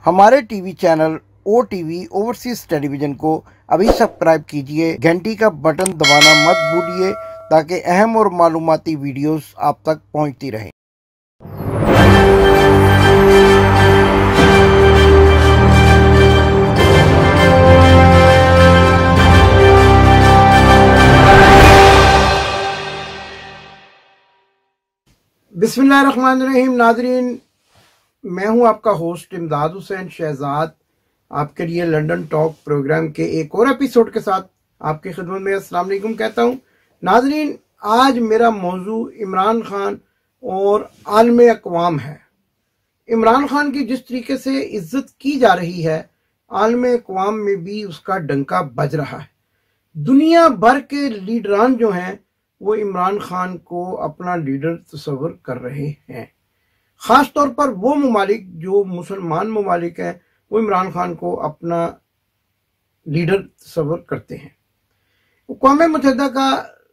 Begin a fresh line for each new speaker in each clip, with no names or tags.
हमारे TV channel OTV overseas television को अभी सब्सक्राइब कीजिए। घंटी का बटन दबाना मत भूलिए ताकि अहम और मालूमाती वीडियोस आप तक पहुंचती रहें। बिस्मिल्लाहिर्रहमानिर्रहीम। नाज़रीन, मैं हूं आपका होस्ट इमदाद हुसैन शहजाद, आपके लिए लंदन टॉक प्रोग्राम के एक और एपिसोड के साथ आपकी खिदमत में अस्सलाम वालेकुम कहता हूं। नाज़रीन, आज मेरा मौजू इमरान खान और आलम अक़वाम है। इमरान खान की जिस तरीके से इज्जत की जा रही है, आलम अक़वाम में भी उसका डंका बज रहा है। दुनिया भर के लीडरान जो हैं वो इमरान खान को अपना लीडर तस्वर कर रहे हैं। ख़ास तौर पर वो ममालिक जो मुसलमान ममालिक हैं वो इमरान खान को अपना लीडर तस्वर करते हैं। अक़वाम मुत्तहिदा का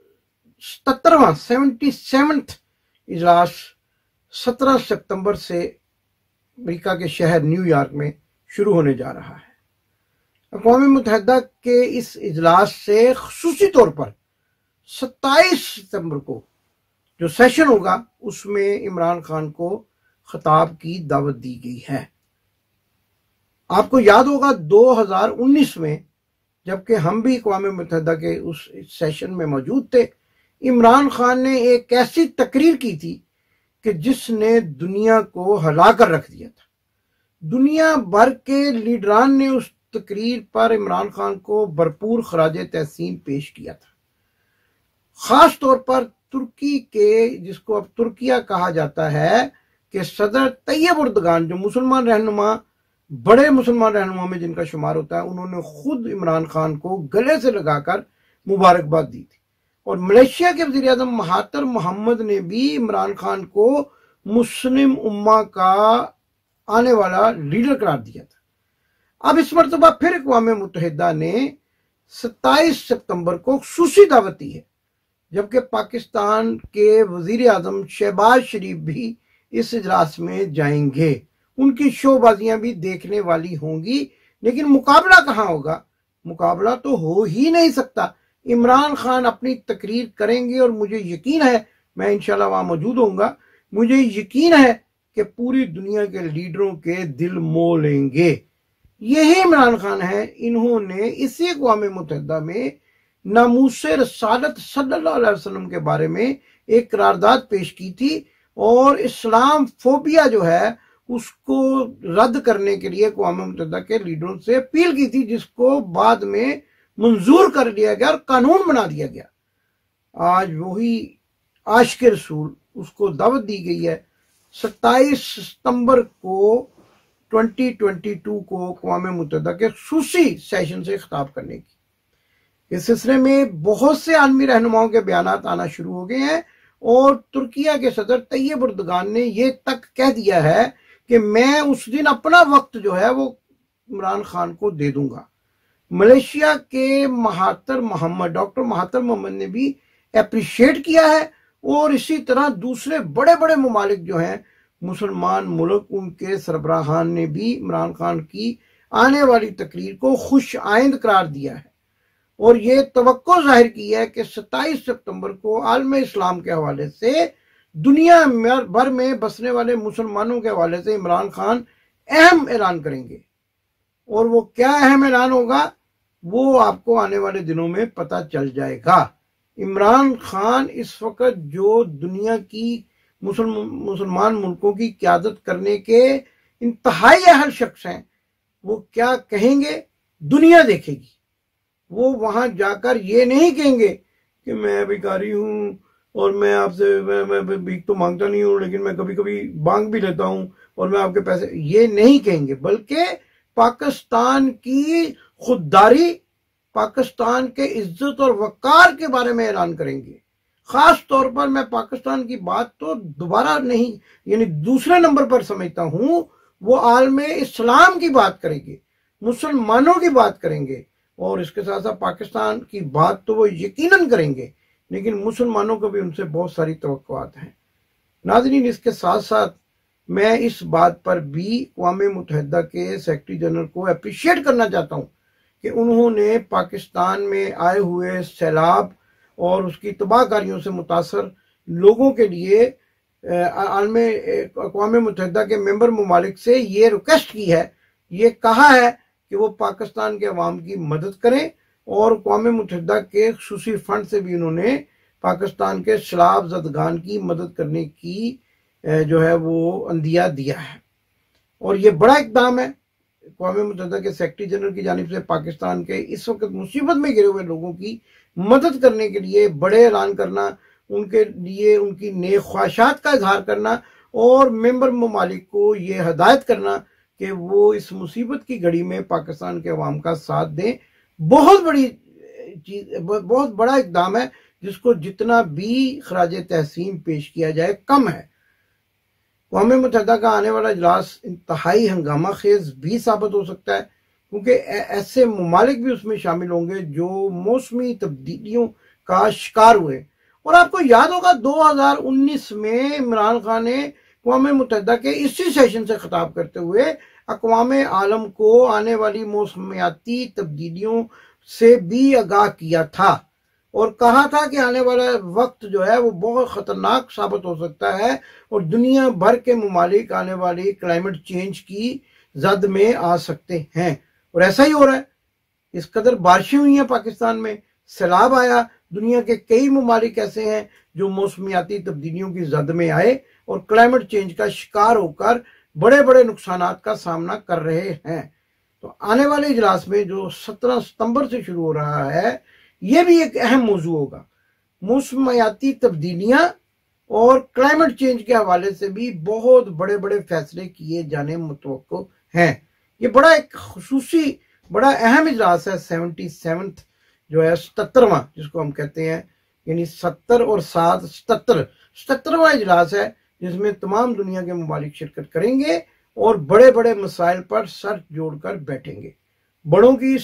77वां इजलास 17 सितंबर से अमेरिका के शहर न्यूयॉर्क में शुरू होने जा रहा है। अक़वाम मुत्तहिदा के इस इजलास से ख़ुसूसी तौर पर 27 सितंबर को जो सेशन होगा उसमें इमरान खान को खिताब की दावत दी गई है। आपको याद होगा 2019 में जबकि हम भी अक़वाम मुत्तहिदा के उस सेशन में मौजूद थे, इमरान खान ने एक ऐसी तकरीर की थी कि जिसने दुनिया को हिला कर रख दिया था। दुनिया भर के लीडरान ने उस तकरीर पर इमरान खान को भरपूर खराज तहसीन पेश किया था। खास तौर पर तुर्की के, जिसको अब तुर्किया कहा जाता है, कि सदर तैयब उर्दगान जो मुसलमान रहनुमा, बड़े मुसलमान रहनुमा में जिनका शुमार होता है, उन्होंने खुद इमरान खान को गले से लगाकर मुबारकबाद दी थी। और मलेशिया के वज़ीर आज़म महातिर मोहम्मद ने भी इमरान खान को मुस्लिम उम्मा का आने वाला लीडर करार दिया था। अब इस मरतबा फिर अक़वाम मुत्तहिदा ने 27 सितंबर को ख़ुसूसी दावत दी है, जबकि पाकिस्तान के वज़ीर आज़म शहबाज शरीफ भी इस इजलास में जाएंगे। उनकी शोबाजियां भी देखने वाली होंगी, लेकिन मुकाबला कहाँ होगा? मुकाबला तो हो ही नहीं सकता। इमरान खान अपनी तकरीर करेंगे और मुझे यकीन है, मैं इंशाल्लाह वहां मौजूद होऊंगा, मुझे यकीन है कि पूरी दुनिया के लीडरों के दिल मोह लेंगे। यही इमरान खान है। इन्होंने इसी अक़वाम मुत्तहिदा में नामूसे रसालत सल्लल्लाहु अलैहि वसल्लम के बारे में एक करारदाद पेश की थी और इस्लाम फोबिया जो है उसको रद्द करने के लिए अक़वाम मुत्तहिदा के लीडरों से अपील की थी, जिसको बाद में मंजूर कर लिया गया और कानून बना दिया गया। आज वही आशिक़ रसूल, उसको दावत दी गई है 27 सितंबर को 2022 को अक़वाम मुत्तहिदा के ख़ुसूसी सेशन से खिताब करने की। इस सिलसिले में बहुत से आलमी रहनुमाओं के बयानात आना शुरू हो गए हैं और तुर्किया के सदर तैयब उर्दगान ने यह तक कह दिया है कि मैं उस दिन अपना वक्त जो है वो इमरान खान को दे दूंगा। मलेशिया के Mahathir Mohamad, doctor Mahathir Mohamad ने भी अप्रिशिएट किया है और इसी तरह दूसरे बड़े बड़े ममालिक जो हैं मुसलमान मुल्क, उनके सरबराहान ने भी इमरान खान की आने वाली तकरीर को खुश आइंद करार दिया है और ये तवक्को जाहिर की है कि 27 सितंबर को आलम इस्लाम के हवाले से, दुनिया भर में बसने वाले मुसलमानों के हवाले से इमरान खान अहम ऐलान करेंगे। और वो क्या अहम ऐलान होगा वो आपको आने वाले दिनों में पता चल जाएगा। इमरान खान इस वक्त जो दुनिया की मुसलमान मुल्कों की क़यादत करने के इंतहाई अहल शख्स हैं, वो क्या कहेंगे दुनिया देखेगी। वो वहां जाकर ये नहीं कहेंगे कि मैं भिखारी हूं और मैं आपसे मैं भीख तो मांगता नहीं हूं, लेकिन मैं कभी कभी मांग भी लेता हूं और मैं आपके पैसे, ये नहीं कहेंगे, बल्कि पाकिस्तान की खुददारी, पाकिस्तान के इज्जत और वकार के बारे में ऐलान करेंगे। खास तौर पर मैं पाकिस्तान की बात तो दोबारा नहीं, यानी दूसरे नंबर पर समझता हूं, वो आलम इस्लाम की बात करेंगे, मुसलमानों की बात करेंगे और इसके साथ साथ पाकिस्तान की बात तो वो यकीनन करेंगे, लेकिन मुसलमानों को भी उनसे बहुत सारी तवक्कुआत हैं। नाज़रीन, इसके साथ साथ मैं इस बात पर भी अक़वाम मुत्तहिदा के सेक्रेटरी जनरल को अप्रिशिएट करना चाहता हूँ कि उन्होंने पाकिस्तान में आए हुए सैलाब और उसकी तबाहकारियों से मुतासर लोगों के लिए अक़वाम मुत्तहिदा के मेंबर ममालिक से ये रिक्वेस्ट की है, ये कहा है कि वो पाकिस्तान के अवाम की मदद करें, और अक़वाम मुत्तहिदा के खुसूसी फंड से भी उन्होंने पाकिस्तान के सैलाब ज़दगान की मदद करने की जो है वो अंदिया दिया है। और ये बड़ा इक़दाम है अक़वाम मुत्तहिदा के सेक्रेटरी जनरल की जानिब से पाकिस्तान के इस वक्त मुसीबत में घिरे हुए लोगों की मदद करने के लिए बड़े ऐलान करना, उनके लिए उनकी नेक ख्वाहिशात का इजहार करना और मेंबर ममालिक को ये हदायत करना कि वो इस मुसीबत की घड़ी में पाकिस्तान के अवाम का साथ दें। बहुत बड़ी चीज, बहुत बड़ा इक़दाम है जिसको जितना भी खराज तहसीन पेश किया जाए कम है। अक़वाम मुत्तहिदा का आने वाला इजलास इंतहाई हंगामा खेज भी साबित हो सकता है, क्योंकि ऐसे ममालिक भी उसमें शामिल होंगे जो मौसमी तब्दीलियों का शिकार हुए। और आपको याद होगा 2019 में इमरान खान ने अक़वाम मुत्तहिदा के इसी सेशन से खिताब करते हुए अक़वाम आलम को आने वाली मौसमियाती तब्दीलियों से भी आगाह किया था और कहा था कि आने वाला वक्त जो है वो बहुत ख़तरनाक साबित हो सकता है और दुनिया भर के ममालिक आने वाली क्लाइमेट चेंज की जद में आ सकते हैं। और ऐसा ही हो रहा है। इस कदर बारिशें हुई हैं पाकिस्तान में, सैलाब आया, दुनिया के कई ममालिक ऐसे हैं जो मौसमियाती तब्दीलियों की जद में आए और क्लाइमेट चेंज का शिकार होकर बड़े बड़े नुकसानात का सामना कर रहे हैं। तो आने वाले इजलास में जो 17 सितंबर से शुरू हो रहा है, ये भी एक अहम मौजू होगा। मौसमियाती तब्दीलियां और क्लाइमेट चेंज के हवाले से भी बहुत बड़े बड़े फैसले किए जाने मुतवक्को हैं। ये बड़ा एक खुसूसी बड़ा अहम इजलास है, 77th जो है 77वां जिसको हम कहते हैं, यानी 70 और 7 77वां इजलास है जिसमें तमाम दुनिया के ममालिक शिरकत करेंगे और बड़े बड़े मसाइल पर सर जोड़कर बैठेंगे। बड़ों की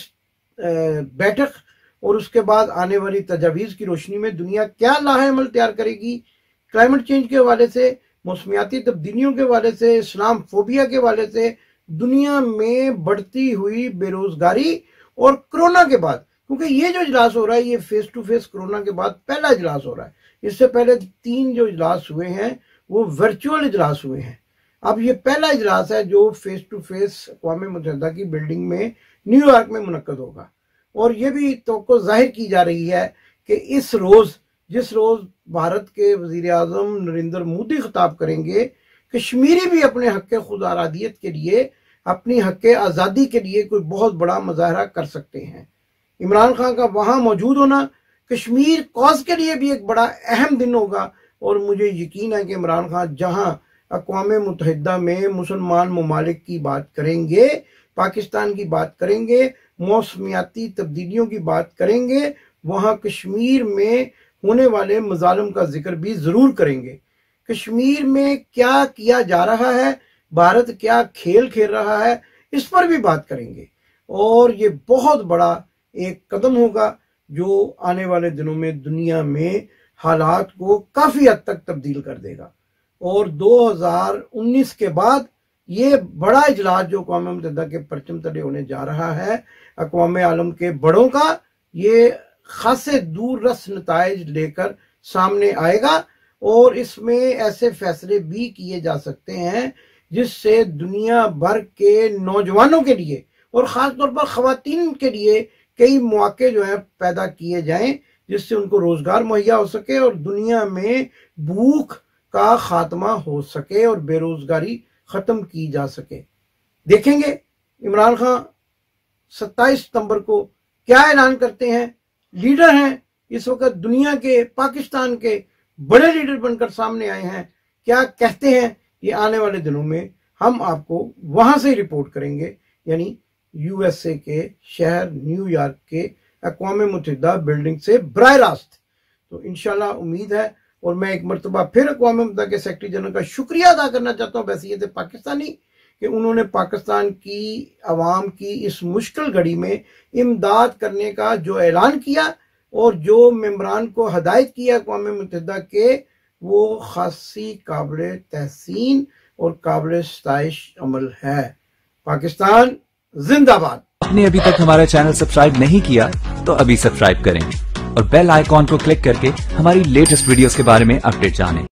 बैठक और उसके बाद आने वाली तजावीज़ की रोशनी में दुनिया क्या लाहेअमल तैयार करेगी, क्लाइमेट चेंज के हवाले से, मौसमियाती तब्दीलियों के हवाले से, इस्लाम फोबिया के हवाले से, दुनिया में बढ़ती हुई बेरोजगारी और कोरोना के बाद, क्योंकि ये जो इजलास हो रहा है ये फेस टू फेस कोरोना के बाद पहला इजलास हो रहा है। इससे पहले 3 जो इजलास हुए हैं वो वर्चुअल इजलास हुए हैं। अब ये पहला इजलास है जो फेस टू फेस अक़वाम मुत्तहिदा की बिल्डिंग में न्यूयॉर्क में मुनक्कद होगा। और ये भी तो जाहिर की जा रही है कि इस रोज, जिस रोज भारत के वजीर आजम नरेंद्र मोदी खिताब करेंगे, कश्मीरी भी अपने हक खुद आरादियत के लिए, अपनी हक आज़ादी के लिए कोई बहुत बड़ा मुजाहरा कर सकते हैं। इमरान खान का वहां मौजूद होना कश्मीर कॉज के लिए भी एक बड़ा अहम दिन होगा। और मुझे यकीन है कि इमरान खान जहां अक़वाम मुत्तहिदा में मुसलमान ममालिक की बात करेंगे, पाकिस्तान की बात करेंगे, मौसमियाती तब्दीलियों की बात करेंगे, वहां कश्मीर में होने वाले मजालिम का जिक्र भी जरूर करेंगे। कश्मीर में क्या किया जा रहा है, भारत क्या खेल खेल रहा है, इस पर भी बात करेंगे। और ये बहुत बड़ा एक कदम होगा जो आने वाले दिनों में दुनिया में हालात को काफी हद तक तब्दील कर देगा। और 2019 के बाद ये बड़ा इजलास जो अक़वाम मुत्तहिदा के परचम तले होने जा रहा है, अक़वाम आलम के बड़ों का, ये खासे दूर रस नताइज लेकर सामने आएगा। और इसमें ऐसे फैसले भी किए जा सकते हैं जिससे दुनिया भर के नौजवानों के लिए और ख़ासतौर पर ख़वातीन के लिए कई मौके जो है पैदा किए जाएं, जिससे उनको रोजगार मुहैया हो सके और दुनिया में भूख का खात्मा हो सके और बेरोजगारी खत्म की जा सके। देखेंगे इमरान खान 27 सितंबर को क्या ऐलान करते हैं। लीडर हैं इस वक्त दुनिया के, पाकिस्तान के बड़े लीडर बनकर सामने आए हैं, क्या कहते हैं ये आने वाले दिनों में हम आपको वहां से रिपोर्ट करेंगे, यानी यूएसए के शहर न्यूयॉर्क के अक़वाम मुत्तहिदा बिल्डिंग से बराह रास्त। तो इंशाल्लाह उम्मीद है, और मैं एक मरतबा फिर अक़वाम मुत्तहिदा के सेक्रेटरी जनरल का शुक्रिया अदा करना चाहता हूँ बैसियत पाकिस्तानी, कि उन्होंने पाकिस्तान की आवाम की इस मुश्किल घड़ी में इमदाद करने का जो ऐलान किया और जो मेंबरान को हदायत किया अक़वाम मुत्तहिदा के, वो खासी काबिल तहसीन और काबिल सताइश अमल है। पाकिस्तान जिंदाबाद।
आपने अभी तक हमारा चैनल सब्सक्राइब नहीं किया तो अभी सब्सक्राइब करें और बेल आइकॉन को क्लिक करके हमारी लेटेस्ट वीडियोस के बारे में अपडेट जानें।